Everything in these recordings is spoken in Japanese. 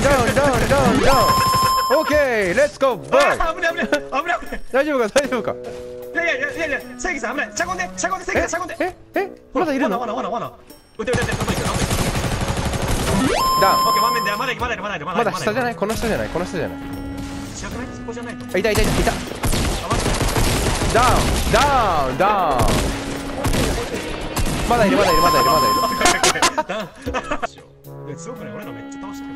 オッケー、レッツゴー、ボーイ。 あ、危ない危ない危ない危ない。 大丈夫か、大丈夫か。 いやいやいやいや、正義さん危ない。しゃがんで、しゃがんで、正義さんしゃがんで。 まだいるの？ 罠。撃て、どこ行くの？ ダウン。 オッケー、真面目で、まだいる。 まだ下じゃない？この下じゃない？この下じゃない？ 違くない？そこじゃないと。 いた。 あ、待って。 ダウン。まだいる。 強くない？俺らめっちゃ倒した。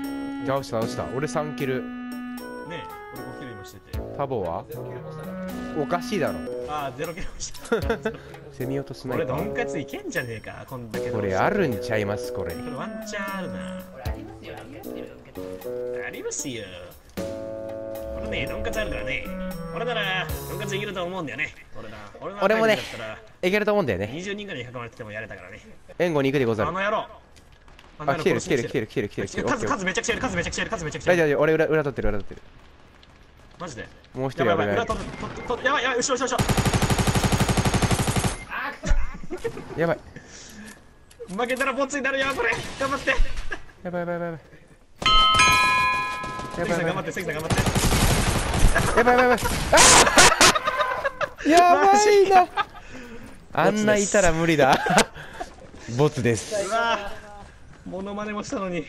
倒した。俺3キル。 ねえ、俺5キル今してて。 タボは？おかしいだろ。 あー、0キルした。 セミ落とすない俺、 か。 ドンカツいけんじゃねえか、こんだけ。 これあるんちゃいます、これ。 これワンチャンあるな。ありますよ。これね、ドンカツあるからね。俺なら、ドンカツいけると思うんだよね。 俺もね、いけると思うんだよね。 20人ぐらいに囲まれててもやれたからね。 援護に行くでござる。 あの野郎。 あ、来てる。 数めちゃくちゃいる。 大丈夫、俺裏取ってる。 マジで。 もう一人やばい、 やばい。 やばい、後ろ。 やばい。 負けたらボツになるよ、これ。頑張って。 やばい。 関さん頑張って。 やばい。やばいな。あんないたら無理だ。ボツです。 うわぁ、モノマネもしたのに。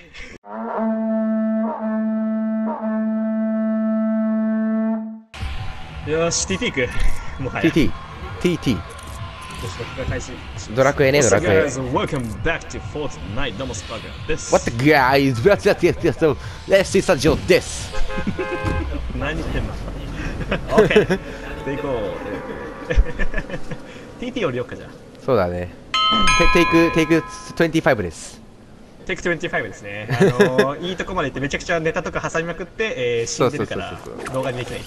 よし、TT 行く。もはや。 TT。ドラクエね、ドラクエ。 Welcome back to Fortnite どうもスパガーです。 What the guys? Let's see スタジオです。 何言ってんの？ OK。で行こう。TT 降りよっかじゃあ。 そうだね。テイク25です。 テイク25ですね。いいとこまで行ってめちゃくちゃネタとか挟みまくって、死んでるから動画にできない。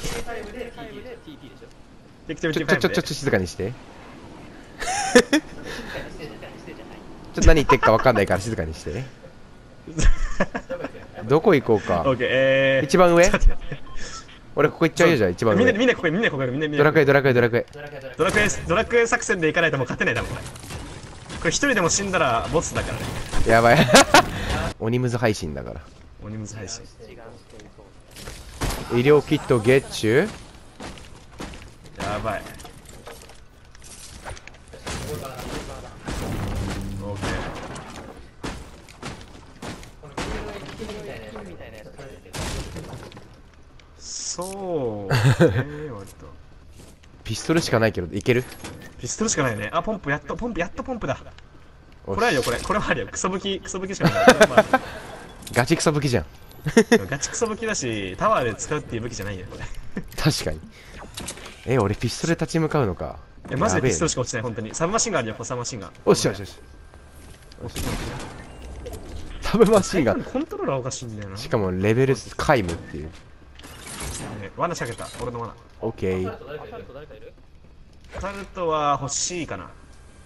テイク25で。 ちょっと静かにして。ちょっと何言ってるか分かんないから静かにして。どこ行こうか。一番上？俺ここ行っちゃうよじゃあ一番上。 みんなここ。 ドラクエ。 ドラクエ作戦で行かないともう勝てないだもんこれ一人でも死んだらボスだからね。 やばい。鬼ムズ配信だから。 鬼ムズ配信。 医療キットゲッチュ。 やばい。オッケー。そう割とピストルしかないけどいける？ ピストルしかないね。あ、ポンプだ。これあるよ、これはあるよ。クソ武器しかない。 ガチクソ武器じゃん。 ガチクソ武器だし、タワーで使うっていう武器じゃないよ、これ。 確かに。 俺ピストルで立ち向かうのか。 マジでピストルやしか落ちない、本当に。サブマシンガンあるよ、サブマシンガン。 べえ。よしよしよし。サブマシンガン。 コントローラーおかしいんだよな。 しかもレベル皆無っていう。 罠仕掛けた、俺の罠。 オッケー。 タルトは欲しいかな。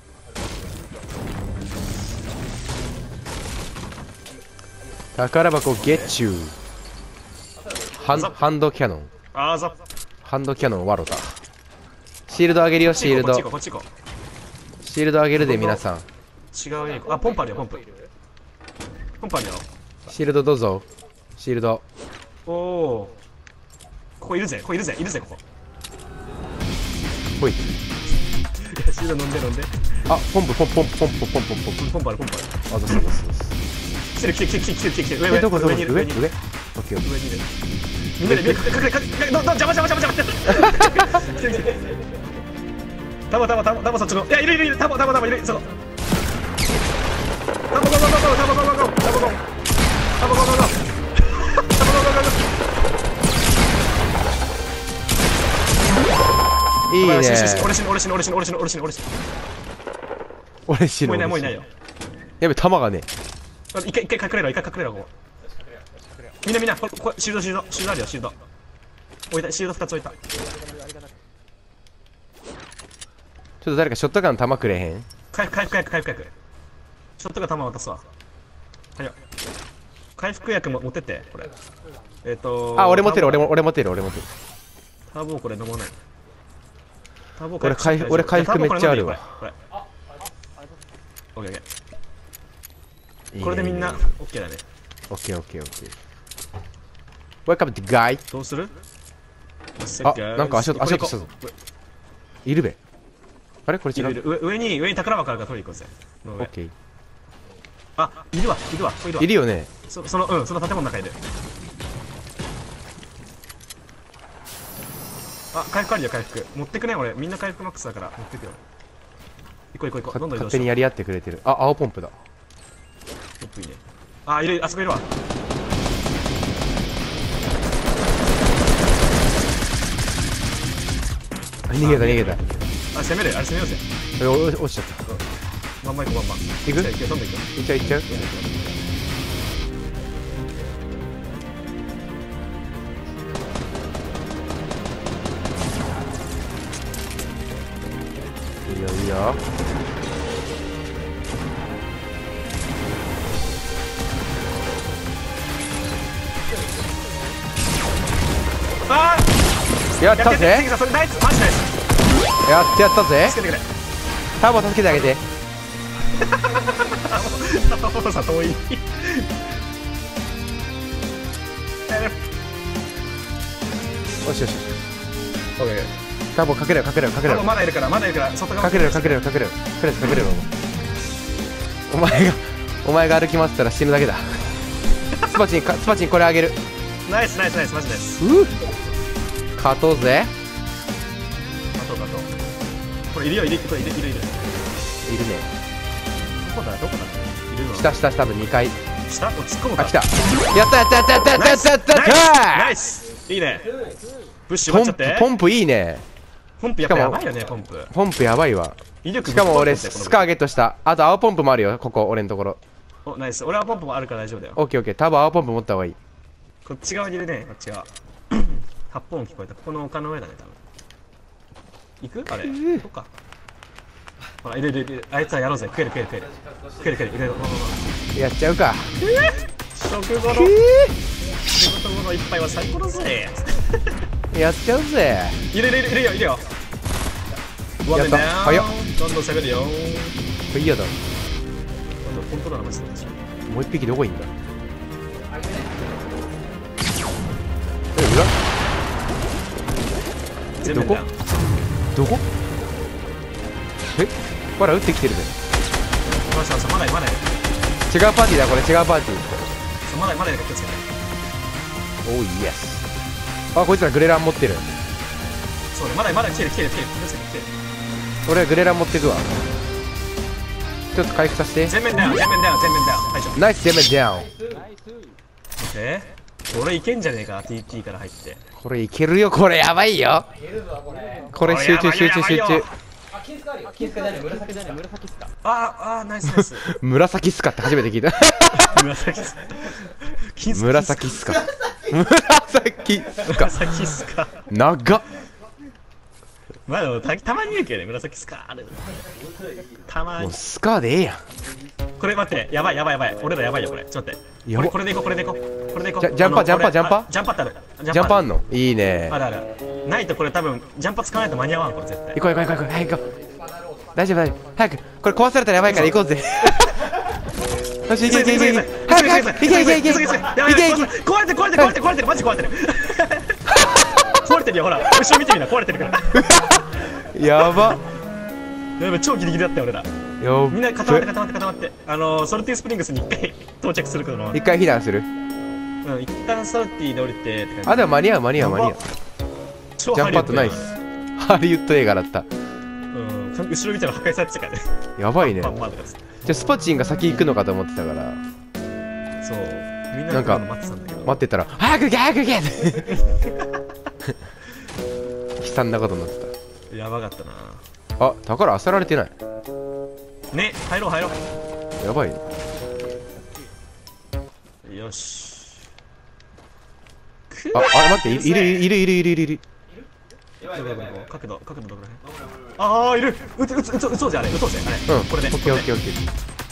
宝箱ゲッチュー。ハンドキャノン。 あーざっ。 ハンドキャノンワロタ。シールド上げるよ、シールド。 こっち行こシールド上げるで、皆さん。 う。違うね。あ、ポンプあるよ、ポンプ。ポンプあるよ。 シールドどうぞ。シールド。 おお。ここいるぜ、ここいるぜ、ここ。 ほい。 いや、シールド飲んで。 あ、ポンプ。 ポンプある、ポンプある。 あ、どうぞ。 来てる。 どこ上にいる。 上オッケーオッケー。 上にいる。みんなで隠れ。邪魔。タモそっちの。いや、いる。タモいる。そこ。タモゴー。 いいね。俺死ぬ。 もういないよ。 やべ、弾がね。 一回隠れろ、ここ。みんな、これシールドあるよ、シールド。置いた、シールド2つ置いた。 ちょっと誰かショットガン弾くれへん？ 回復。ショットが弾渡すわ。はいよ。回復薬も持ってって、これ。 あ、俺持ってる。 ターボこれ飲まない。 俺回復めっちゃあるわ。 これ。オッケー。これでみんな、オッケーだね。 オッケー。Welcome to guy。 どうする？ あ、なんか足音したぞ。いるべ。あれこれ違う。 上に宝箱あるから取りに行こうぜ。 オッケー。 あ、いるわ。 いるよね。 その建物の中にいる。あ、回復あるよ、回復。持ってくね、俺。みんな回復マックスだから、持ってくよ。行こう。どんどん移動しよう。 勝手にやり合ってくれてる。あ、青ポンプだ。 ポンプいいね。あ、いる、あそこいるわ。 逃げた。 あ、攻めようぜ。 落ちちゃった。 まんま行こう。 行く？ どんどん行こう。 行っちゃう？いいよ。 あー！ やったぜ。 それナイス、マジナイス。 やったぜ。 助けてくれ。 ターボ助けてあげて。 タモさん遠い。 よし。 オッケー。 ターボかけろ。 まだいるから外側。 かけろ。お前が歩き回ってたら死ぬだけだ。スパチンこれあげる。 ナイス、マジナイス。 勝とうぜ。 勝とう。これいるよ、いる。 いるね。 どこだいるの？ 下多分2階。 下？突っ込むか。 あ、来た。やったナイス。いいね。ブッシュ待っちゃって。 ポンプいいね。 ポンプやっぱやばいよね、ポンプ。 ポンプやばいわ。 威力しかも俺スカーゲットした。あと青ポンプもあるよ、ここ俺のところ。 お、ナイス。俺はポンプもあるから大丈夫だよ。 オッケー。多分青ポンプ持った方がいい。 こっち側にいるね、こっち側。発砲音聞こえた。ここの丘の上だね、多分。行く？あれ。そっか。ほら、いる。あいつはやろうぜ。食える。 やっちゃうか。 仕事後の一杯は最高だぜ。 やっちゃうぜ。 いるよ。 やった。早っ。 どんどん攻めるよ。 いいやだ。 コントローラーマジで。 もう一匹どこいんだ。 全部だ。 どこ？ほら撃ってきてるぜ。 まだ違うパーティーだこれ。違うパーティー。 まだ気をつけて。 おーイエス。あ、こいつらグレラン持ってる。 そうね、まだ来てる。気をつけて。 俺はグレラン持ってくわ。ちょっと回復させて。 全面ダウン。大丈夫。 ナイス全面ダウン。 オッケー。 俺いけんじゃねえか TT から入って。 これいけるよ、これやばいよ。これ集中集中集中。 金スカあるよ。金スカじゃない、紫じゃない、紫スカ。 ナイスナイス。 紫スカって初めて聞いた。 紫スカ。 紫スカ。紫スカ。 紫スカ。 長っ。 まあでもたまに言うけどね、紫スカある。たまにもう。スカでええやん。 これ待って、やばいやばいやばい。俺らやばいよこれ。ちょっと待って。 やばこれでいこうこれでいこう。これでいこう。 ジャンパージャンパージャンパージャンパーってある。 ジャンパーあんのいいね。 あるある。ないとこれ多分ジャンパー使わないと間に合わんこれ絶対。 行こう行こう行こう早く行こう。大丈夫大丈夫。早くこれ壊されたらやばいから行こうぜ。よし行け行け行け行け。早く早く行け行け行け行け行け。 壊れてる壊れてる壊れてる壊れてるマジ壊れてる。壊れてるよほら。後ろ見てみな壊れてるから。 やば。 やばい超ギリギリだったよ俺ら。みんな固まって固まって固まって。ソルティスプリングスに一回到着するから。 一回避難する。 うん一旦ソルティで降りて。 あでも間に合う間に合う間に合う。ジャンパーとナイス。ハリウッド映画だった。 うん後ろ見たら破壊されてたからね。 やばいね。じゃあスパチンが先行くのかと思ってたから。 そうみんななんか待ってたんだけど。 待ってたら早く行け早く行けって悲惨なことになってた。やばかったな。 あ宝漁られてないね。入ろう入ろう。やばいね。 よし。 あ待っているいるいるいるいるいる。 角度どこらへん。ああいる。撃とうぜあれ撃とうぜあれ。 うんこれで。 オッケーオッケーオッケー。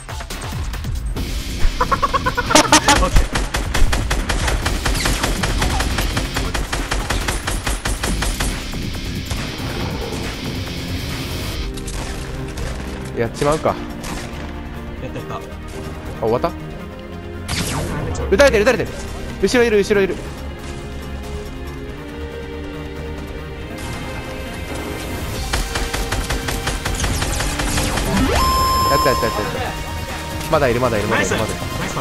やっちまうか。 やったやった。 あ終わった。撃たれてる撃たれてる。後ろいる後ろいる。やったやったやったやった。まだいるまだいるまだいるまだいる。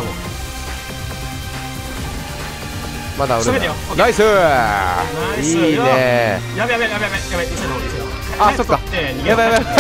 まだ俺だ。ナイスいいね。 やべやべやべやべやべ。 あそっか。やばいやばい。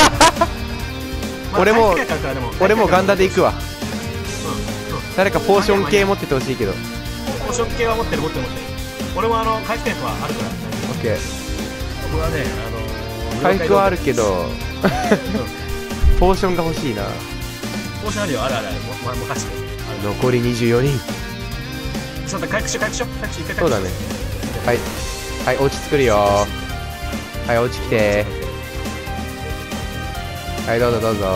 俺もガンダで行くわ。誰かポーション系持っててほしいけど。 ポーション系は持ってる持ってる持ってる。俺も回復テントはあるから。 オッケー。 僕はね回復はあるけどポーションが欲しいな。 ポーションあるよあるあるある。もう貸して。 残り24人。 ちょっと回復しよう回復しよう回復しよう。 そうだね。はいはいお家作るよ。はいお家来て。はいどうぞどうぞ。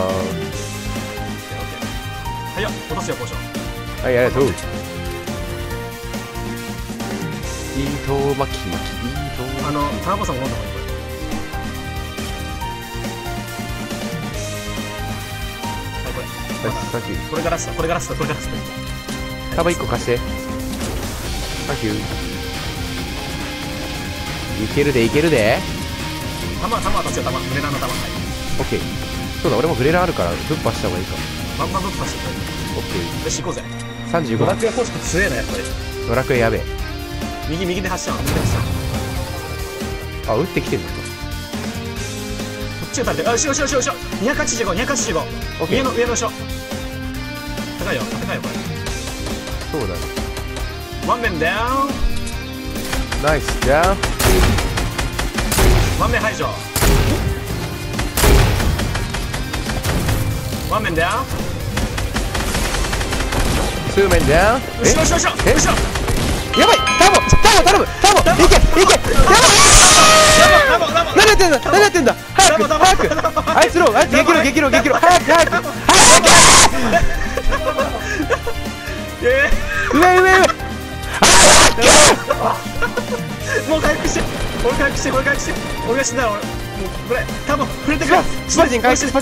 はいよ落とすよポーション。 はいありがとう。糸巻き巻きターボさんも飲んだ方がいいこれ。はいこれ。これがラストこれがラストこれがラスト。 タバ1個貸して。サンキュー。いけるでいけるで。 弾渡すよ弾。グレナの弾。はい。 オッケー。そうだ俺もグレラあるからぶっ破した方がいいか。 バンバンぶっ破してくれ。 オッケー。 よし行こうぜ。 35。 ドラクエ方式強えなやっぱり。 ドラクエやべえ。 右で走ったの右で走ったの。 あ撃ってきてるのか。 こっちを立てて。あ後ろ285。 オッケー。 上の後ろ。高いよこれ。 そうだね。 ワンメンダウン。 ナイスダウン。 ワンメン排除。ワンメンダウン。 ツーメンダウン。 後ろやばい頼むいけやばい。何やってんだ早くあいつ激怒早く上もう回復して俺が死んだら俺もうこれ多分触れてくれ。 スパチン返し。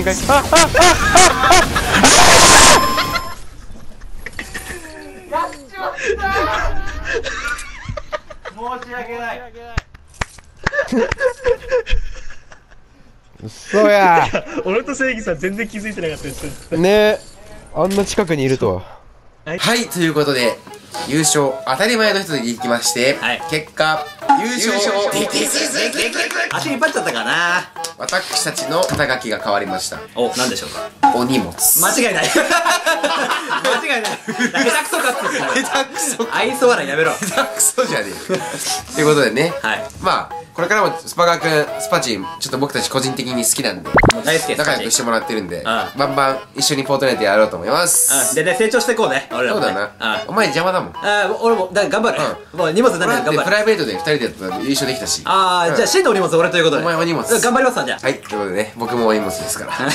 申し訳ない。 そうや俺と正義さん全然気づいてなかったですねえ。あんな近くにいるとは。 はい、ということで優勝当たり前の人にいきまして、結果優勝足引っ張っちゃったかな。 私たちの肩書きが変わりました。 お、なんでしょうか。 お荷物。 間違いない。間違いない。下手くそかっつって。 下手くそ愛想笑いやめろ。 下手くそじゃねえよ。ということでね、 はい。 まあこれからもスパガーくん、スパチン、ちょっと僕たち個人的に好きなんで、 もう大好きです。 仲良くしてもらってるんで、 んバンバン一緒にフォートナイトやろうと思います。 でね、成長していこうね。俺らもね。 そうだな。お前邪魔だもん。 俺も、頑張る。もう荷物なん俺だってで頑張る。 プライベートで2人でやったら優勝できたし。 じゃあ、真のお荷物俺ということで。 お前お荷物。 頑張りますわ、じゃあ。 はい、ということでね、僕もお荷物ですから。はい。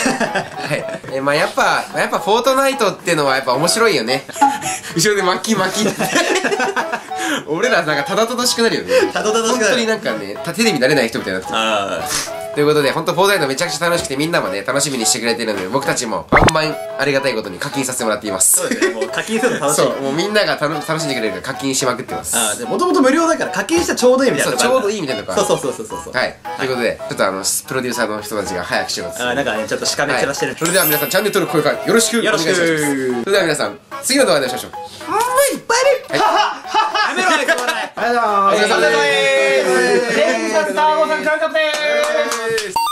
まあやっぱフォートナイトってのはやっぱ面白いよね。後ろで巻き巻きって。俺らなんかただただしくなるよね。 ただただしくなる。 本当になんかね、テレビ慣れない人みたいになってる。ということで、本当フォートナイトめちゃくちゃ楽しくてみんなもね、楽しみにしてくれてるので、僕たちもバンバンありがたいことに課金させてもらっています。 そうですね、もう課金するの楽しい。 そう、もうみんなが楽しんでくれるから課金しまくってます。 もともと無料だから課金したらちょうどいいみたいな。 そう、ちょうどいいみたいなとこある。 そう。 はい。ということで、ちょっとプロデューサーの人たちが早くしようと。 なんかね、ちょっとしかめっちゃしてる。 それでは皆さん、チャンネル登録、高評価よろしくお願いします。それでは皆さん、次の動画でお会いしましょう。 いっぱいいる。やめろ、あれ、これ。 ありがとうございます。 レイさん、ターボさん、クランクアップでーす。